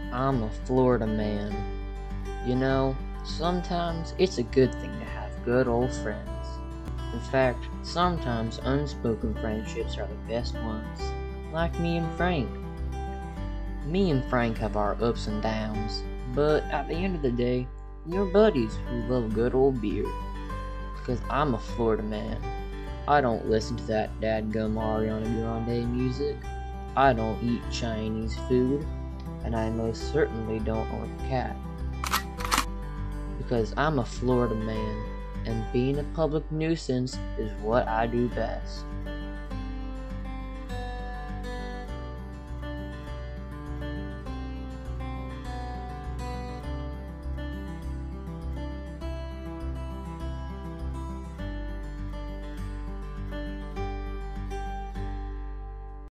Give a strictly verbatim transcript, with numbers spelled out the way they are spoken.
I'm a Florida man. You know, sometimes it's a good thing to have good old friends. In fact, sometimes unspoken friendships are the best ones, like me and Frank. Me and Frank have our ups and downs, but at the end of the day, we're buddies who love good old beer. Because I'm a Florida man. I don't listen to that dadgum Ariana Grande music. I don't eat Chinese food. And I most certainly don't own a cat. Because I'm a Florida man, and being a public nuisance is what I do best.